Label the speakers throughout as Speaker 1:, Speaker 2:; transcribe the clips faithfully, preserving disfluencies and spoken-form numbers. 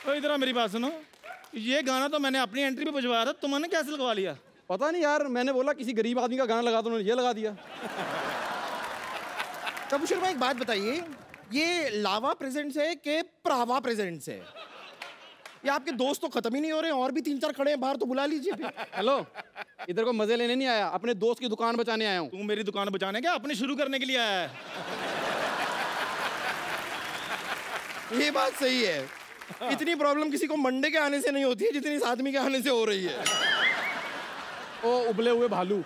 Speaker 1: तो इधर मेरी बात सुनो, ये गाना तो मैंने अपनी एंट्री पे बजवाया था, तुमने कैसे लगवा लिया?
Speaker 2: पता नहीं यार, मैंने बोला किसी गरीब आदमी का गाना लगा दो, उन्होंने ये लगा दिया।
Speaker 3: कपूर शर्मा एक बात बताइए, ये लावा प्रेजेंट्स है कि प्रावा प्रेजेंट्स है? ये आपके दोस्त तो खत्म ही नहीं हो रहे, और भी तीन चार खड़े हैं बाहर, तो बुला लीजिए फिर।
Speaker 2: हेलो, इधर को मजे लेने नहीं आया, अपने दोस्त की दुकान बचाने आया हूँ।
Speaker 1: तू मेरी दुकान बचाने क्या अपने शुरू करने के लिए आया है?
Speaker 3: ये बात सही है, इतनी प्रॉब्लम किसी को मंडे के आने से नहीं होती है जितनी इस आदमी के आने से हो रही है।
Speaker 2: ओ उबले हुए भालू,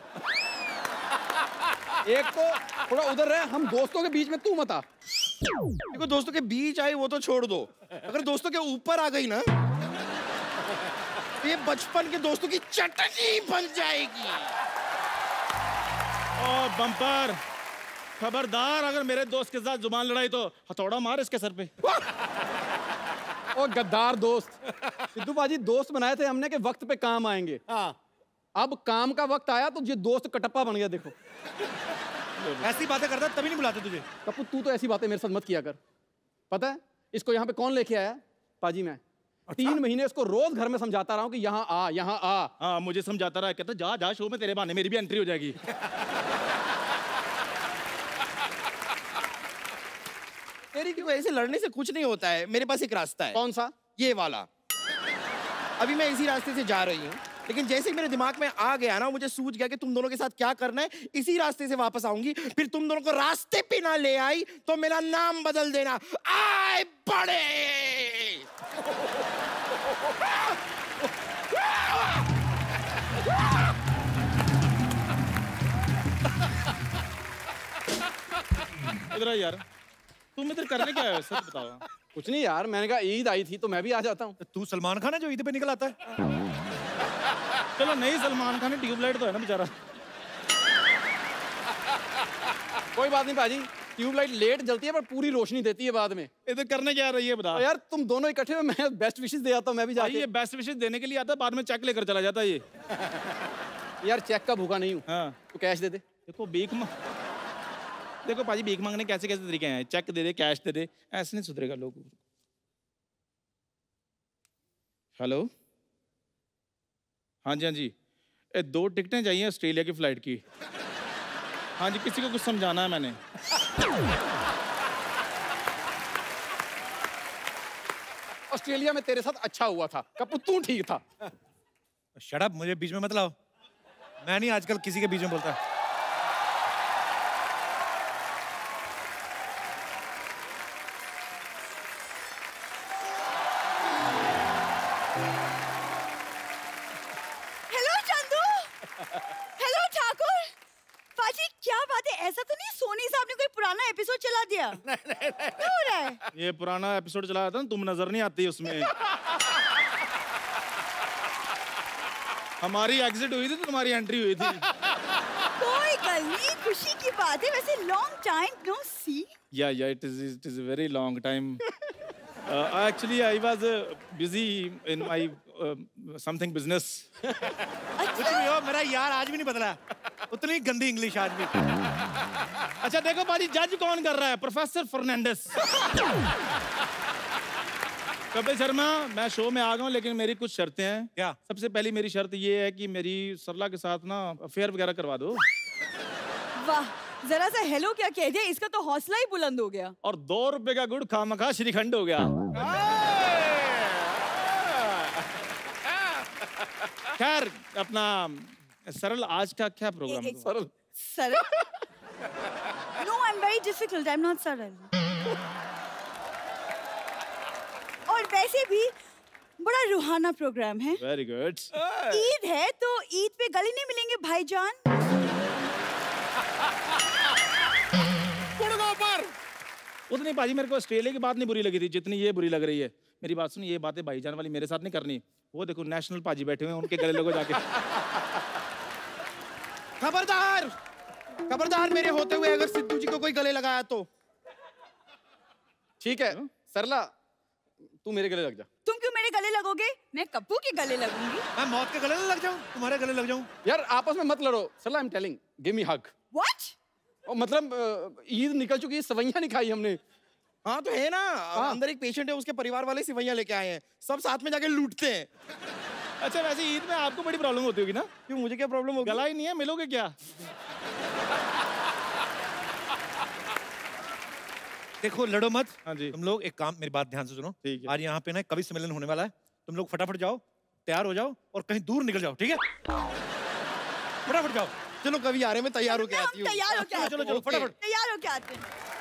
Speaker 2: एक तो थोड़ा उधर रहे, हम दोस्तों के बीच में तू मत आ।
Speaker 3: देखो दोस्तों के बीच आई वो तो छोड़ दो, अगर दोस्तों के ऊपर आ गई ना तो ये बचपन के दोस्तों की चटनी बन जाएगी।
Speaker 1: ओ बम्पर, खबरदार अगर मेरे दोस्त के साथ जुबान लड़ाई तो हथौड़ा मार इसके सर पे।
Speaker 2: ओ गद्दार दोस्त, सिद्धू बाजी दोस्त बनाए थे हमने कि वक्त पे काम आएंगे।
Speaker 3: हाँ,
Speaker 2: अब काम का वक्त आया तो ये दोस्त कटप्पा बन गया। देखो
Speaker 4: ऐसी बातें करता तभी नहीं बुलाते तुझे।
Speaker 2: कपू तू तो ऐसी बातें मेरे साथ मत किया कर। पता है इसको यहाँ पे कौन लेके आया? पाजी मैं। अच्छा? तीन महीने इसको रोज घर में समझाता रहा हूँ कि यहाँ आ, यहाँ आ।
Speaker 1: हाँ मुझे समझाता रहा, कहता जा जा शो में, तेरे बहाने मेरी भी एंट्री हो जाएगी।
Speaker 3: तेरी क्यों ऐसे लड़ने से कुछ नहीं होता है, मेरे पास एक रास्ता है।
Speaker 2: कौन सा?
Speaker 3: ये वाला। अभी मैं इसी रास्ते से जा रही हूँ, लेकिन जैसे ही मेरे दिमाग में आ गया ना, मुझे सूझ गया कि तुम दोनों के साथ क्या करना है, इसी रास्ते से वापस आऊंगी। फिर तुम दोनों को रास्ते पे ना ले आई तो मेरा नाम बदल देना, आए बड़े।
Speaker 1: इधर यार, तुम इधर करने क्या आए? सच बताओ।
Speaker 2: कुछ नहीं यार, मैंने कहा ईद आई थी तो मैं भी आ जाता हूँ।
Speaker 4: तू सलमान खान है जो ईद पे निकल आता है?
Speaker 1: चलो नहीं, सलमान खान है, ट्यूबलाइट तो है ना बेचारा।
Speaker 2: कोई बात नहीं पाजी, ट्यूबलाइट लेट जलती है पर पूरी रोशनी देती है बाद में।
Speaker 1: इधर करने क्या रही है बता?
Speaker 2: यार तुम दोनों इकट्ठे हो, मैं बेस्ट विशेस दे आता हूँ। मैं भी जाके
Speaker 1: ये बेस्ट विशेस देने के लिए आता है, बाद में चेक लेकर चला जाता है ये।
Speaker 2: यार चेक का भूखा नहीं हूँ।
Speaker 1: हाँ
Speaker 2: तो कैश दे दे।
Speaker 1: देखो भीख मांग, देखो पाजी भीख मांगने कैसे कैसे तरीके हैं, चेक दे दे, कैश दे दे, ऐसे नहीं सुधरेगा लोग। हेलो, हाँ जी हाँ जी, ए, दो टिकटें चाहिए ऑस्ट्रेलिया की फ्लाइट की। हाँ जी, किसी को कुछ समझाना है मैंने।
Speaker 2: ऑस्ट्रेलिया में तेरे साथ अच्छा हुआ था कपूर, तू ठीक था।
Speaker 4: शट अप, मुझे बीच में मत लाओ, मैं नहीं आजकल किसी के बीच में बोलता।
Speaker 5: एपिसोड चला दिया? क्या हो रहा है?
Speaker 1: ये पुराना एपिसोड चलाया था ना, तुम नजर नहीं आती उसमें। हमारी एग्जिट हुई थी तो तुम्हारी एंट्री हुई थी।
Speaker 5: कोई गल नहीं, खुशी की बात है। वैसे long time no see.
Speaker 1: Yeah yeah it is it is a very long time. Actually I was busy in my something business.
Speaker 4: कुछ भी हो, मेरा यार आज भी नहीं बदला, उतनी गंदी इंग्लिश आज भी।
Speaker 1: अच्छा देखो पाजी, जज कौन कर रहा है? प्रोफेसर फर्नांडिस। कपिल शर्मा, मैं शो में आ गया हूँ लेकिन मेरी कुछ शर्तें हैं।
Speaker 4: क्या?
Speaker 1: सबसे पहली मेरी शर्त ये है कि मेरी सरला के साथ ना अफेयर वगैरह करवा दो।
Speaker 5: वाह, जरा सा हेलो क्या कह दिया, इसका तो हौसला ही बुलंद हो गया।
Speaker 1: और दो रुपए का गुड़ खामखा श्रीखंड हो गया। खैर अपना सरल, आज का क्या प्रोग्राम है?
Speaker 2: सरल
Speaker 5: सरल? No, I am very difficult, I am not सरल। और वैसे भी बड़ा रूहाना प्रोग्राम है।
Speaker 1: Very good.
Speaker 5: ईद है तो ईद पे गले नहीं मिलेंगे भाईजान।
Speaker 1: उतनी बाजी मेरे को ऑस्ट्रेलिया की बात नहीं बुरी लगी थी जितनी ये बुरी लग रही है। मेरी बात सुन, ये बातें भाईजान वाली मेरे साथ नहीं करनी। वो देखो नेशनल पाजी बैठे हुए हैं, उनके गले लगो जाके।
Speaker 3: खबरदार, खबरदार मेरे होते हुए अगर सिद्धू जी को कोई गले लगाया तो।
Speaker 2: ठीक है सरला, तू मेरे गले लग जा।
Speaker 5: तुम क्यों मेरे गले लगोगे? मैं कप्पू के गले लगूंगी।
Speaker 4: मैं मौत के गले लग जाऊं, तुम्हारे गले लग जाऊं?
Speaker 2: यार आपस में मत लड़ो। Sarla, I am telling, give me hug.
Speaker 5: What?
Speaker 2: और मतलब ईद निकल चुकी है, सवैयां नहीं खाई हमने।
Speaker 3: हाँ तो है ना, अंदर एक पेशेंट है, उसके परिवार वाले सिवैयां लेके आए हैं, सब साथ में जाके लूटते हैं।
Speaker 1: अच्छा वैसे ईद में आपको बड़ी प्रॉब्लम होती होगी ना?
Speaker 3: क्यों, मुझे क्या प्रॉब्लम होगी?
Speaker 1: गला ही नहीं है, मिलोगे क्या?
Speaker 4: देखो लड़ो मत।
Speaker 1: हाँ जी।
Speaker 4: तुम लोग एक काम, मेरी बात ध्यान से सुनो।
Speaker 1: ठीक है।
Speaker 4: आज यहाँ पे ना कवि सम्मेलन होने वाला है, तुम लोग फटाफट जाओ, तैयार हो जाओ और कहीं दूर निकल जाओ, ठीक है? फटाफट जाओ।
Speaker 3: चलो कभी आ रहे, मैं तैयार होके
Speaker 5: हम
Speaker 3: आती हूँ।
Speaker 5: तैयार होके
Speaker 4: चलो,
Speaker 5: आते
Speaker 4: चलो,
Speaker 5: हैं।
Speaker 4: चलो, फटाफट।
Speaker 5: तैयार होके आते हैं।